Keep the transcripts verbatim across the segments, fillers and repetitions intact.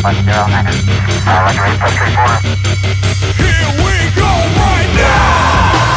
one zero nine. Uh, Roger, eight plus three four. Here we go right now!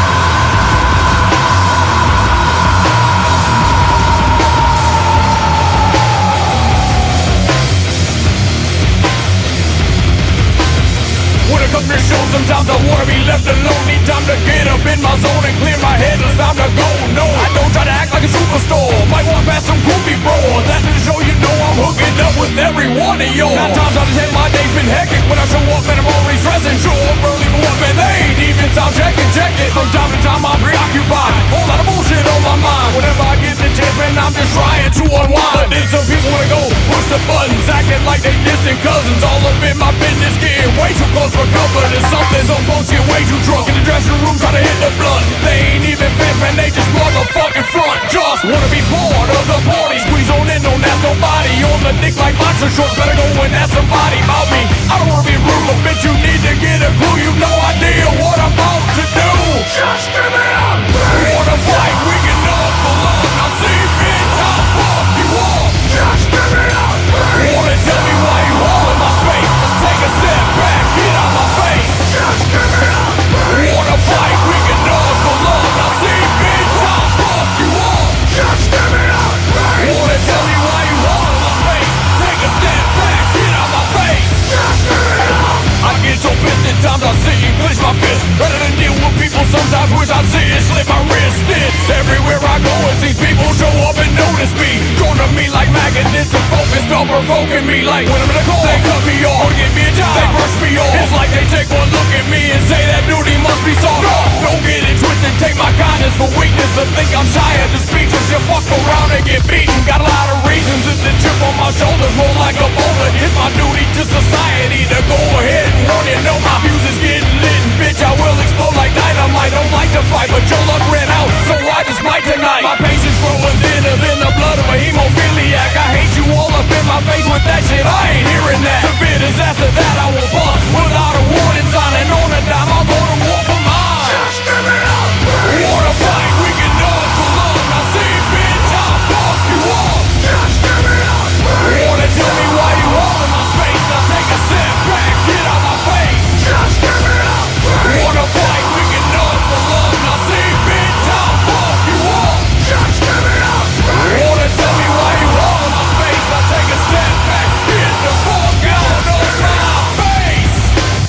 When it comes to shows, sometimes I wanna be left alone. Need time to get up in my zone and clear my head. It's time to go. No, I don't try to act like a superstar. Might walk past some groupie bros. After the show, you know I'm hooking up with every one of y'all. Nine times out of ten, my day's been hectic. When I show up, man, I'm already stressing. Show up early for what, man, they ain't even sound checking, check it. From time to time, I'm preoccupied. Whole lot of bullshit on my mind. Whenever I get the chance, man, I'm just trying to unwind. But then some people wanna go push the buttons, acting like they distant cousins. All up in my business, getting way too close for comfort or something. Some folks get way too drunk in the dressing room, try to hit the blunt. They ain't even fans, man, they just motherfucking front. Just wanna be part of the party. Squeeze on in, don't ask nobody. On the dick like boxer shorts, better go and ask somebody about me. I don't wanna be rude, but bitch, you need to get a clue. You no idea what I'm about to do. Just give it up. Wanna fight, we can knuckle up. Now see me top, fuck you up. Just give it up. Wanna tell me why you all in my space? Take a step back, get out my face. Just give it up. Wanna fight, we can knuckle up. Now see me top, fuck you up. Just give it up. Wanna tell me why you all in my space? Take a step back, get out my face. Just give it up. I get so pissed at times I see you clench my fist. Rather than deal with people, sometimes wish I'd see it slip my wrist. It's everywhere I go, it seems people show up and notice me. Drawn to me like magnets and focused on provoking me. Like when I'm in a call, they cut me off or give me a job, they brush me off. It's like they take one look at me and say that duty must be soft. No, don't get it twisted, take my kindness for weakness. To think I'm shy of the speechless, you fuck around and get beaten. Got a lot of reasons, it's the chip on my shoulders, more like a boulder. It's my duty to society to go ahead and run it. Know my fuse is getting lit, and bitch, I will explode like dynamite. Don't like to fight, but your luck ran out, so I just might tonight. My patience growing thinner than the blood of a hemophiliac. I hate you all up in my face with that shit, I ain't hearing that. Severe disaster that I will bust without a warning sign, and on a dime I'll go to war for mine. Just give it up. Wanna fight, we can knuckle up. Now see, bitch, I'll fuck you up. Just give it up. Wanna tell me why you all in my space? Now take a step back, get out my face. Just give it up. Wanna fight, we can knuckle up. Now see, bitch, I'll fuck you up. Just give it up. Wanna tell me why you all in my space? Now take a step back, get the fuck out of my face.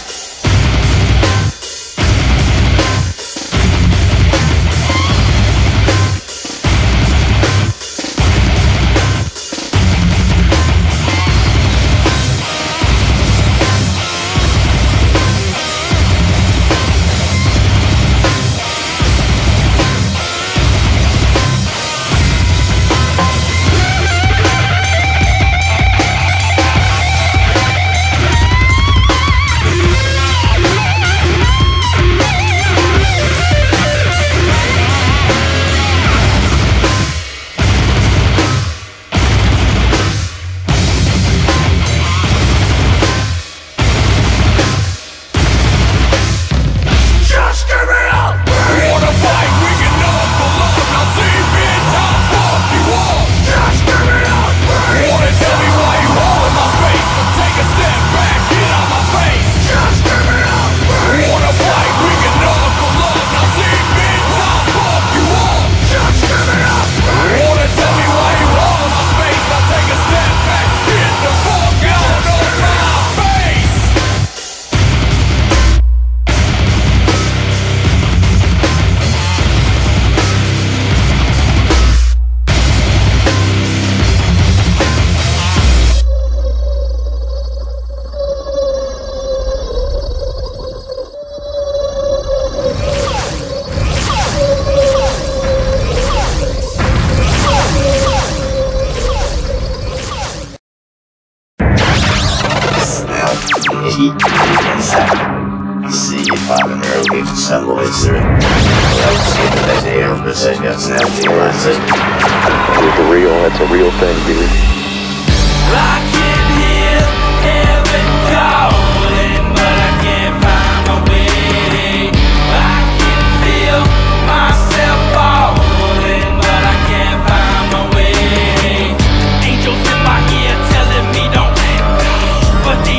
See if I can early assemble it, sir. Let's see if that air process got snapped to your last second. It's a real, that's a real thing, dude. I can hear heaven calling, but I can't find my way. I can feel myself falling, but I can't find my way. Angels in my ear telling me don't let go, but the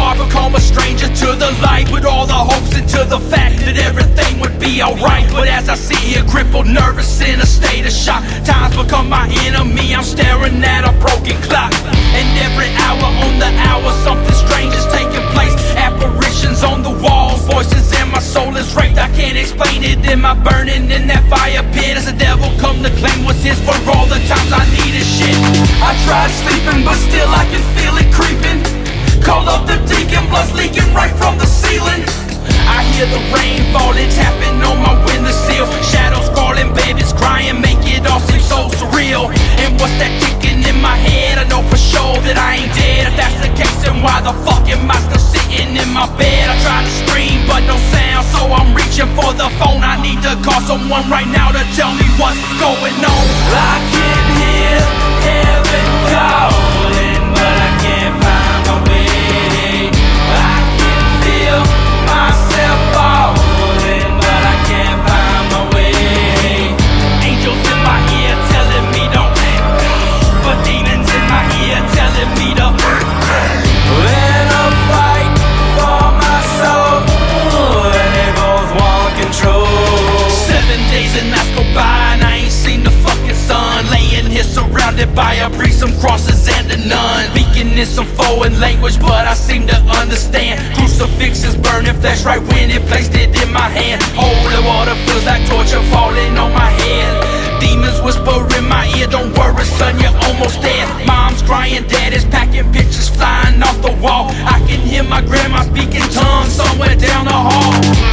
I become a stranger to the light, put all the hopes into the fact that everything would be alright. But as I sit here crippled, nervous, in a state of shock, time's become my enemy. I'm staring at a broken clock, and every hour on the hour something strange is taking place. Apparitions on the walls, voices in my soul is raped. I can't explain it. Am I burning in that fire pit? As the devil come to claim what's his for all the times I needed shit? I tried sleeping, but still I can feel it creeping. Call up the deacon, blood's leaking right from the ceiling. I hear the rain falling, tapping on my windowsill. Shadows crawling, babies crying, make it all seem so surreal. And what's that ticking in my head? I know for sure that I ain't dead. If that's the case, then why the fuck am I still sitting in my bed? I try to scream, but no sound, so I'm reaching for the phone. I need to call someone right now to tell me what's going on. I can hear heaven calling, but I can't find my way. I can feel myself falling, but I can't find my way. Angels in my ear telling me don't, but demons in my ear telling me to. When I fight for my soul, and they both want control. Seven days and nights go by and I ain't seen the fucking sun. Laying here surrounded by a priest, some crosses and a nun. Speaking in some foreign language, but I seem to understand. Crucifixes burning flesh right when it placed it in my hand. Holy water feels like torture falling on my head. Demons whisper in my ear, don't worry son, you're almost dead. Mom's crying, dad is packing, pictures flying off the wall. I can hear my grandma speaking tongues somewhere down the hall.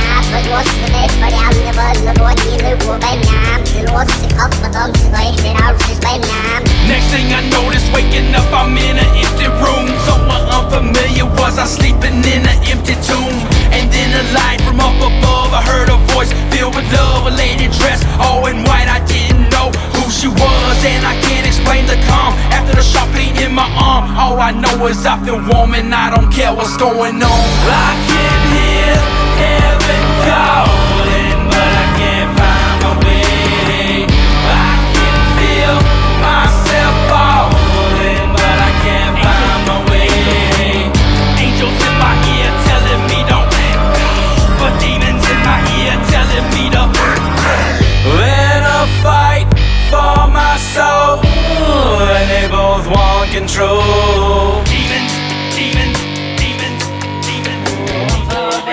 Next thing I notice, waking up I'm in an empty room. Someone unfamiliar, was I sleeping in an empty tomb? And then a light from up above, I heard a voice filled with love. A lady dressed all in white, I didn't know who she was, and I can't explain the calm after the sharp pain in my arm. All I know is I feel warm and I don't care what's going on. I can hear heaven calling, but I can't find my way. I can feel myself falling, but I can't find my way. Angels in my ear telling me don't, but demons in my ear telling me to. When I fight for my soul, and they both want control. Demons, demons, demons, demons, demons,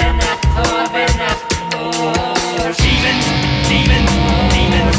demons, demons,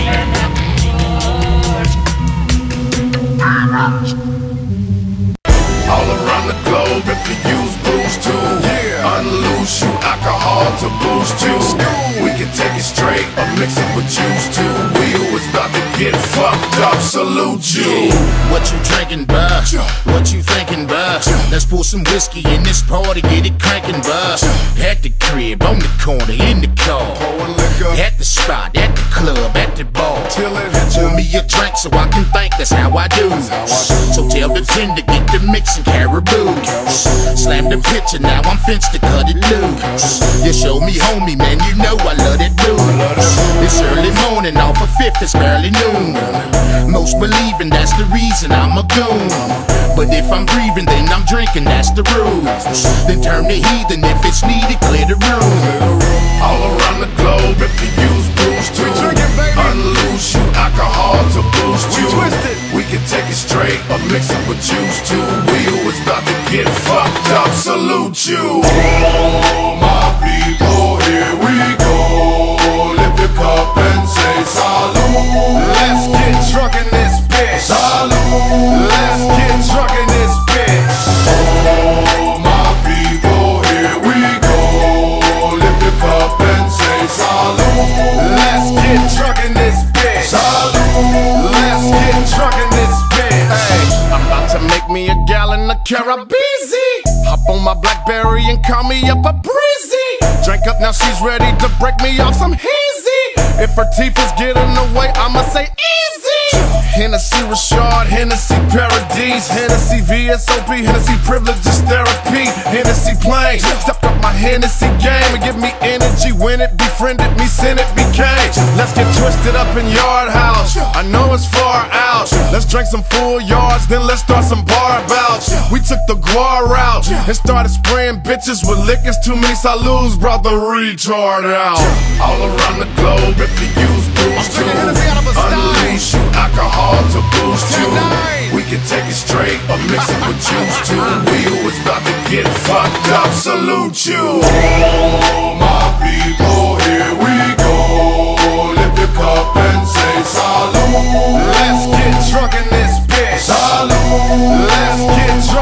demons. All around the globe, if you use booze too, yeah. Unloose you, alcohol to boost you. We can take it straight or mix it with juice too. We always about to get fucked up, salute you. What you drinking, bruh? What you thinking, bruh? Let's pour some whiskey in this party, get it cranking, bruh. At the crib, on the corner, in the car, at the spot, at the club, at the bar. Pour me a drink so I can think, that's how I do. So tell the tender, get the mix and caribou. Slam the pitcher, now I'm fenced to cut it loose. You show me homie, man, you know I love that dude. It's early morning, off of fifth, it's barely noon. Most believing that's the reason I'm a goon. But if I'm breathing, then I'm drinking, that's the rules. Then turn the heathen, if it's needed, clear the room. All around the globe, if you use booze too, unloose you, alcohol to boost you. We can take it straight or mix it with juice too. We always about to get fucked up, salute you. Oh my people, here we go. Lift your cup and say salute. Let's get drunk in this bitch. Salute. Let's get drunk in this bitch. Oh my people, here we go. Lift your cup and say salute. Let's get drunk in this bitch. Salute. Let's get drunk in this bitch. Hey, I'm about to make me a gallon of Carabeezy. Hop on my Blackberry and call me up a breezy. Drink up, now she's ready to break me off some hazy. If her teeth is getting in the way, I'ma say easy. Hennessy Rashard, Hennessy Paradise, Hennessy V S O P, Hennessy Privileges Therapy, Hennessy Plain. Stepped up my Hennessy game and give me energy when it befriended me, sin it became. Let's get twisted up in Yard House. I know it's far out. Let's drink some full yards, then let's start some bar bouts. We took the guar route and started spraying bitches with liquors. Too many salutes brought the retard out. All around the globe, if you use booze too, unleash you, alcohol to boost you. We can take it straight or mix it with juice too. We who is about to get fucked up, salute you. Oh my people, here we go. Lift your cup and say salute. Let's get drunk in this bitch. Salute. Let's get drunk.